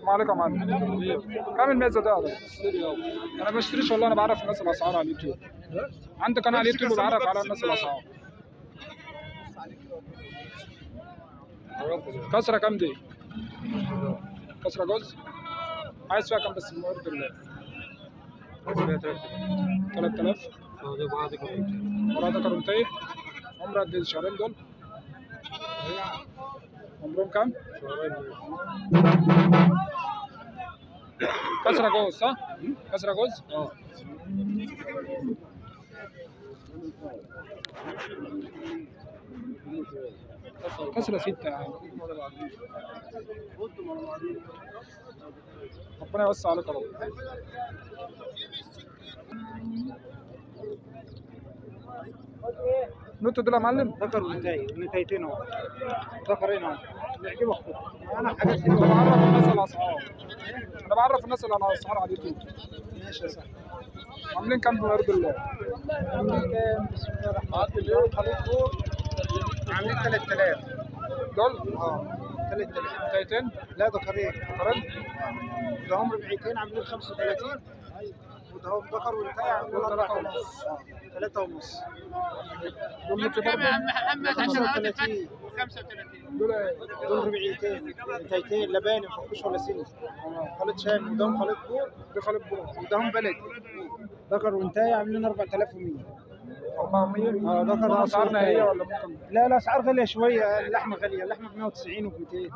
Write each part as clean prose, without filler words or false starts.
السلام عليكم يا معلم. كام الميزه ده؟ انا ما بشتريش والله، انا بعرف الناس الاسعار على اليوتيوب. عندي قناه على اليوتيوب وبعرف على الناس الاسعار. كسره كام دي؟ كسره جوز؟ عايز فيها كام بس المرد الله؟ 3000. وراها ذكر وانتهي. عمرها قد ايه الشهرين دول؟ عمرهم كام؟ كسره جوز صح؟ كسره جوز؟ كسره 6 يعني. ربنا يوسع عليك يا رب. نوتو دول يا معلم؟ ذكر ونتايتين اهو. ذكرين اهو. اللي يعجبك خد. انا حاجات انا بعرف الناس الاسعار. انا بعرف الناس الاسعار على اليوتيوب. ماشي يا صاحبي. عاملين كام بمرض الله؟ عاملين كام؟ بسم الله الرحمن الرحيم. عاملين 3000 دول؟ 3000. تايتين؟ لا ذكرين. ذكرين؟ ده هم ربعيتين عاملين 35. وده هو ذكر والتاي عاملين 4 ونص. 3 ونص. دول متر برضه؟ 35. دول ايه؟ دول ربعيتين. تايتين لباني مفكوش ولا سن. خليط شامي وده خليط بور. دي خالد بور. وده هم بلدي. ذكر وانتاي عاملين 4100. 400؟ ذكر اسعارنا هي ولا ممكن؟ لا الاسعار غاليه شويه، اللحمه غاليه، اللحمه ب 190 و 200.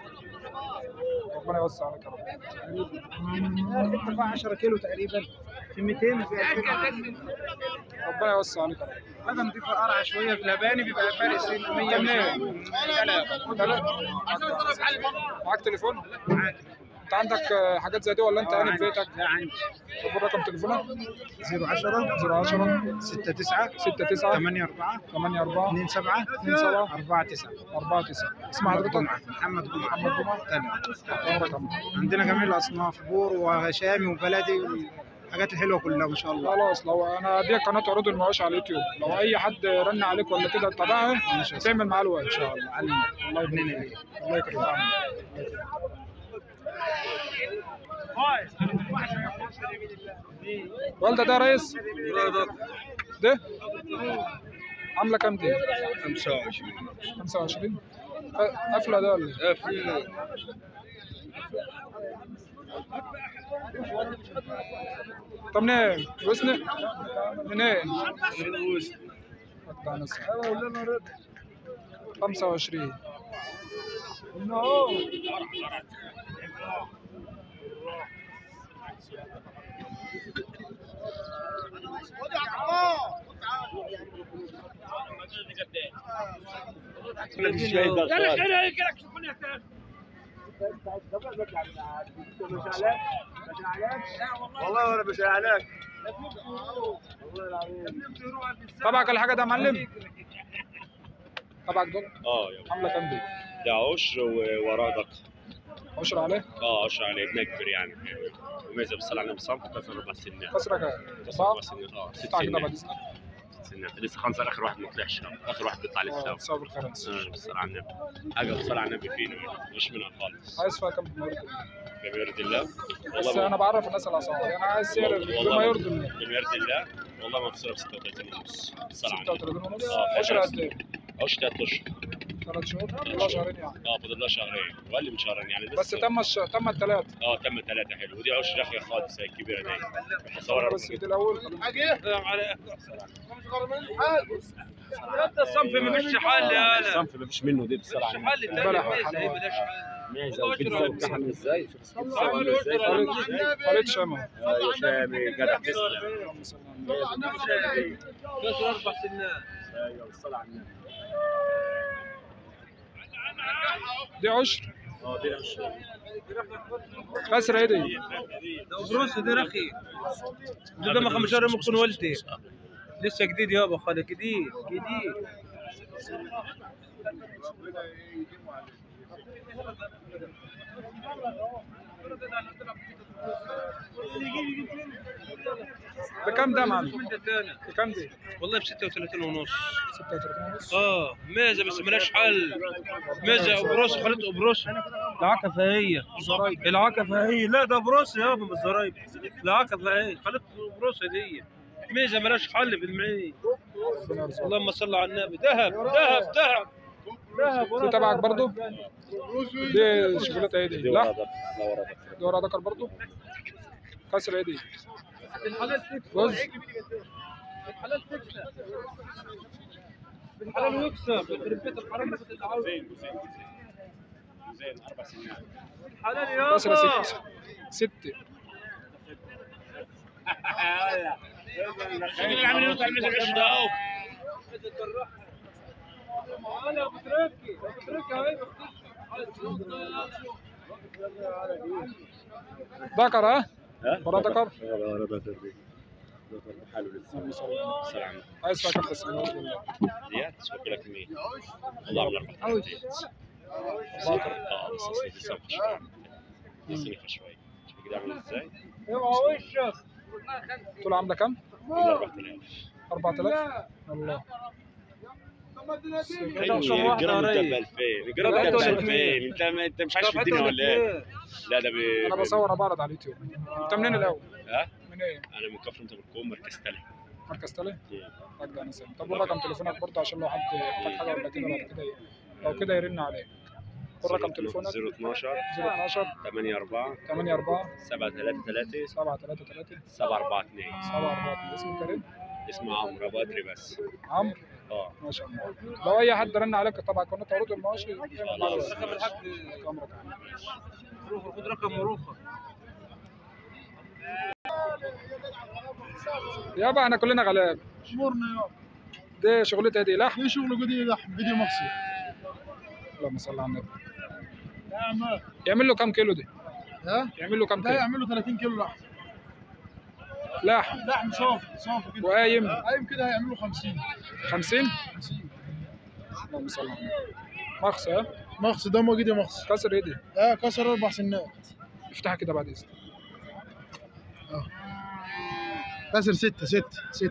ربنا يوسع عليك يا رب. الحته فيها 10 كيلو تقريبا، في 200 وفي 2000. ربنا يوسع عليك يا رب. حاجه نضيفه قرعه شويه في لباني بيبقى فارق سن 100 منين؟ معاك تليفون؟ انت عندك حاجات زي دي ولا انت قاعد في بيتك؟ لا عندي. طب الرقم تليفونك؟ 010 010 69 69 84 84 27 27 49. 49. اسم حضرتك؟ محمد جمعه. محمد جمعه؟ عمرك كام؟ عندنا جميع الاصناف، بور وشامي وبلدي والحاجات الحلوه كلها ما شاء الله. خلاص، لو انا دي قناه عروض المعاش على اليوتيوب، لو اي حد رن عليك ولا كده تتابعها تعمل معاه الوقت ان شاء الله. علمنا. الله يبارك فيك. الله يكرمك. والده ده رئيس؟ ده؟ عامله كام دي؟ 25. 25؟ قافله ده ولا ايه؟ قافله. طب منين؟ وسنة؟ منين؟ من وسط. 25. والله وانا مش عليك. تبعك الحاجة ده يا معلم؟ تبعك دول؟ يلا. عاملة كام دي؟ ده عشر ووراه ضغط. عشرة عليه؟ عشر عليه بنكبر يعني. وميزه بالصلاه على النبي صام كسر 4 سنين. كسرة كام؟ كسر 4 سنين. 6 بتاع كده سنين. بعد اذنك؟ 6 سنين. لسه 5 اخر واحد ما طلعش، اخر واحد بيطلع لسه. صابر الخرنس. بالصلاه على النبي. حاجه بالصلاه على النبي فينا مش منها خالص. عايز فيها كام بما يرضي الله؟ بما يرضي الله. بس انا بعرف الناس الاسعار، انا عايز سعر بما يرضي الله. بما يرضي الله. والله مفصوله ب 36 ونص. بالصلاه على النبي. 36 ونص؟ عشرة قد ايه؟ عشر 3 اشهر. 3 شهور؟ والله شهرين يعني. فاضل لها شهرين واقل من شهرين يعني. بس تم الثلاث. تم 3 حلو. ودي عشر اخي خالص هي الكبيره دي. صورها بس دي الاول. السلام عليكم. هذا الصنف ما فيش حل يا هلا. الصنف ما فيش منه دي بالصلاه على النبي. بلح معزه وبيتزا بتاعها عامل ازاي؟ شوف خليط شامة. يا شامي جدع تسلم. كسر 4 سنين. ايوه بالصلاه على النبي. دي عشر؟ دي عشر. كسرة ايه دي؟ بروس ده رخي. قدامه 5 شهور ممكن ولدي. لسه جديد يابا خالد، جديد. بكم ده يا معلم؟ بكم دي؟ والله ب 36 ونص. 36 ونص. ميزه بس ملهاش حل. ميزه وبروس، خليط وبروس. العكفه هي زرايب. العكفه هي، لا ده بروس يابا مش زرايب. العكفه هي خليط وبروس دي. ميزه ملهاش حل في المعين. اللهم صل على النبي. ذهب ذهب ذهب ذهب. دي تبعك برضه؟ دي شغلتها ايه دي؟ دي لا ورا ذكر. دي ورا ذكر برضه؟ كسر ايه دي؟ الحلال تكسب. جوز؟ الحلال تكسب. الحلال يكسب. يخرب بيت الحرام اللي بتتعود. زين 4 سنوات. الحلال كسر يابا. 6. اللي عامل يوصل المزرعه ايش ده؟ انا بتركي اهي. ذكر ها؟ ها؟ ورا ذكر؟ ورا ذكر بحاله لسه. السلام. عايز فيها كم بس؟ زياد تسوق لك 100. الله من 4 زيت. بس لسه شوي. لسه شوي. شوف كده عامل ازاي؟ اوعى وشك. طول عامله كم؟ 4000. 4000 الله. الجرام انت ب 2000. الجرام انت ب 2000. انت مش عايش في الدنيا ولا ايه؟ لا ده انا بصور بعرض على اليوتيوب. انت منين الاول؟ ها؟ من ايه؟ انا من كفر انت بالكوم مركز تلي. مركز تلي؟ طب انا سامع. طب والرقم تليفونك برضه عشان لو حد يحتاج حاجه ولا كده بعد كده لو كده يرن عليك. والرقم تليفونك 012 012 84 84 733 733 742. 742. اسمك كريم؟ اسمه عمرو ابو ادري بس. عمرو؟ ما شاء الله. لو اي حد رن عليك طبعا قناه عروض المواشي خلاص. رقم الحاج. امرك. خد رقم مروفه. يابا احنا كلنا غلاب. امورنا يابا. دي شغلتها دي لحم؟ دي شغل جديد لحم فيديو مصري. اللهم صل على النبي. نعم. يعمل له كم كيلو دي؟ ها؟ يعمل له كم ده كيلو؟ يعمل له 30 كيلو لحم. لحم صافي كده. وقايم قايم كده هيعمل له 50. 50؟ اللهم صل على النبي. مخص ها؟ مخص ده موجود يا مخص. كسر ايه دي؟ كسر 4 سنات. افتحها كده بعد اذنك. كسر 6.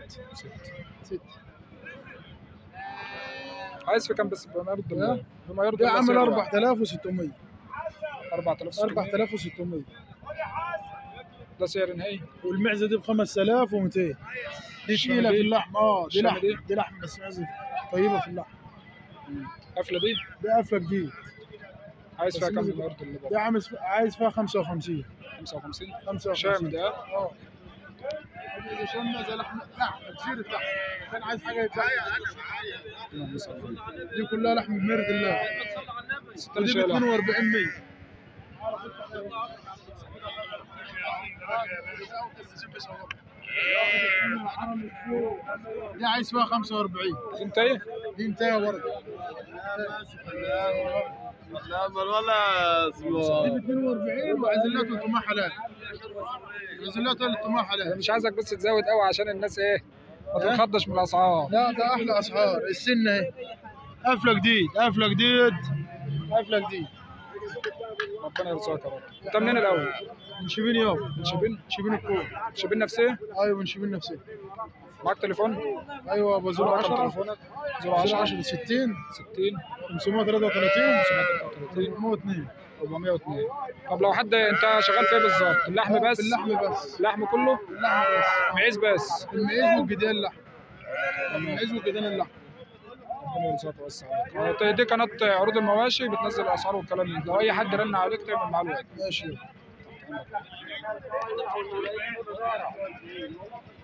عايز في كام بس بما يرضي الله؟ بما يرضي ده الله. عامل سعر 4600. 4600 ده سعر نهائي. والمعزه دي ب 5200. دي تقيله في اللحم. دي لحم. دي لحم بس معزه طيبه في اللحم. قفله دي؟ دي قفله جديد. عايز فيها كام بما يرضي الله؟ دي عايز فيها 55. 55 شامل ده؟ إذا شمنا زي لحم كثير لحم. كان عايز حاجه يتباع. دي كلها لحم بمرد الله. ودي ب 4200. دي عايز فيها 45. انت ايه؟ دي انتهى ورده. لا والله اسمه. دي ب 42 وعزلات والطماع حلال. عزلات والطماع حلال. مش عايزك بس تزود قوي عشان الناس ايه ما تنخضش من الاسعار. لا ده احلى اسعار. السنه اهي قفله جديد. قفله جديد. ربنا يرزقك يا رب. انت منين الاول؟ من شبين يابا. من شبين؟ شبين الكوم. شبين نفسيه؟ ايوه من شبين نفسيه. معاك تليفون؟ ايوه ابو 010 تليفونك 010 60 60 533 402 402. طب لو حد انت شغال فيه بالظبط؟ اللحم بس؟ اللحم بس. اللحم كله؟ اللحم بس. معيز بس؟ المعيز والجدال اللحم. المعيز والجدال اللحم. ربنا يرزقك ويوسع عليك. دي قناه عروض المواشي بتنزل الاسعار والكلام ده. لو اي حد رن عليك تعمل معاه الوقت. ماشي.